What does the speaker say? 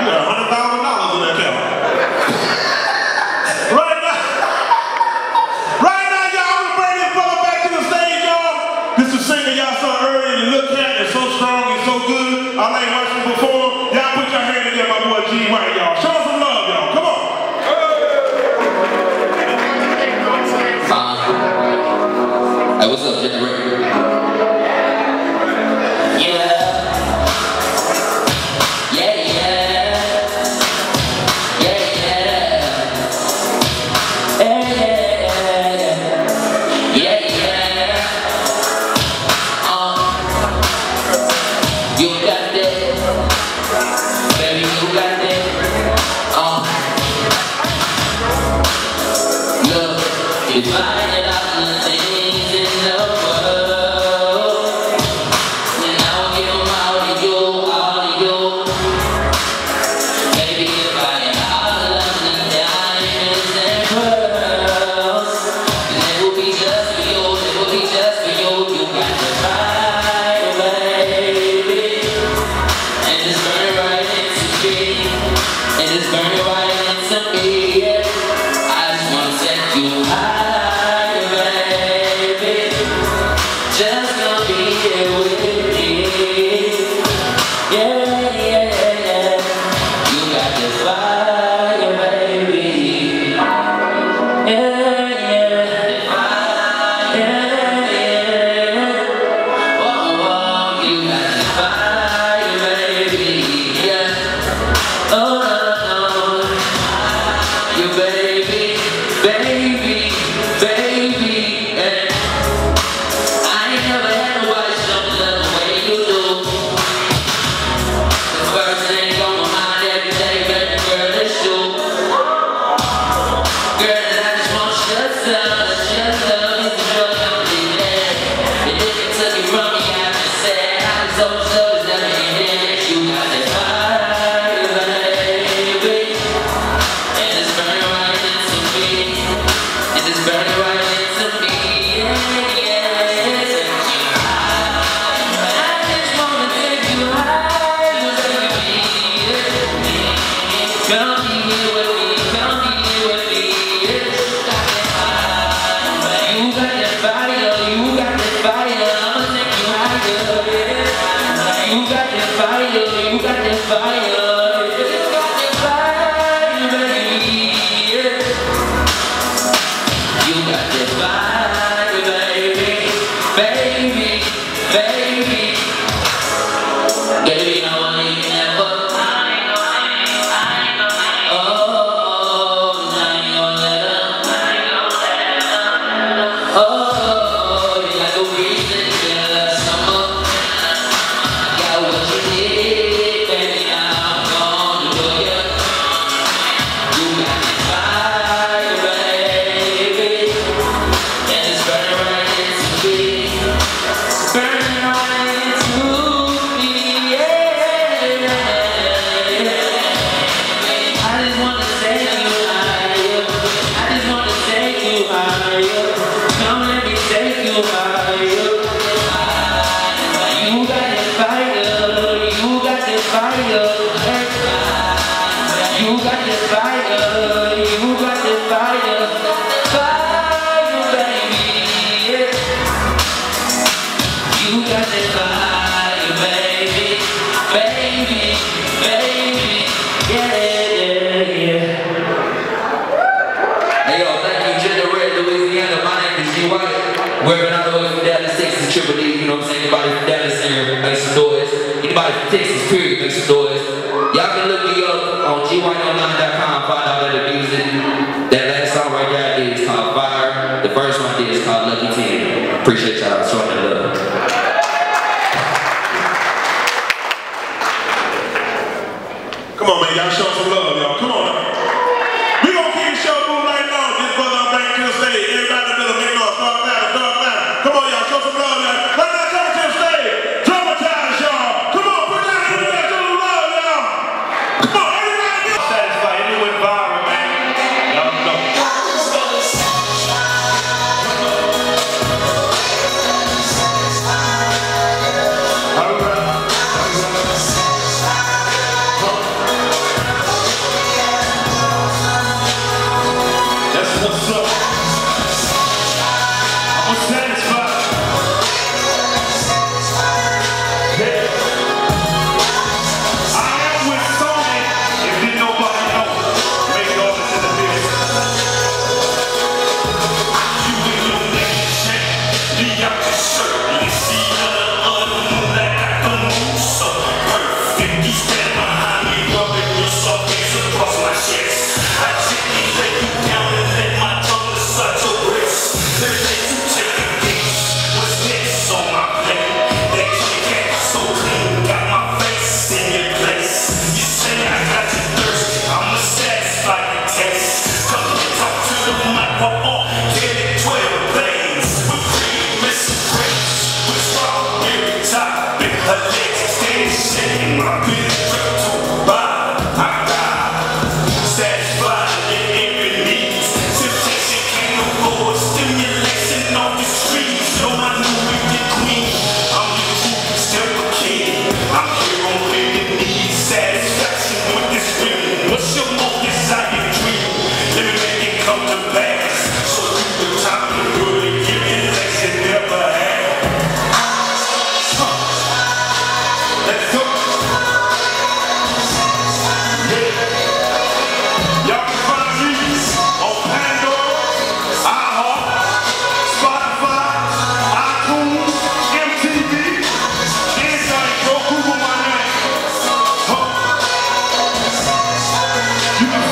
got $100,000 in that account. Right now, y'all, I'm gonna bring this brother back to the stage, y'all. This is a singer y'all saw earlier. The look at is so strong and so good. I ain't watched him before. Y'all put your hand together, my boy G White, y'all. Show him some love, y'all. Come on. Hey, what's up, Generator? Wherever I know from Dallas, Texas, Triple D, you know what I'm saying? Anybody from Dallas here, make some noise. Anybody from Texas, period, make some noise. Y'all can look me up on gwhiteonline.com, find out that the music. That last song right there I did is called Fire. The first one I did is called Lucky 10. Appreciate y'all showing that love. Come on, man, y'all show some love, y'all. Come on. We gonna keep the show moving right now. This brother I'm bringing to the stage. Everybody in the middle, make noise, dark matter, dark matter. Come on, y'all, show some love, y'all. Right now, coming to the stage. Dramatize, y'all. Come on, put your hands together, show some love, y'all. Come on, everybody get satisfied. It went viral, man. Y'all know. All right. You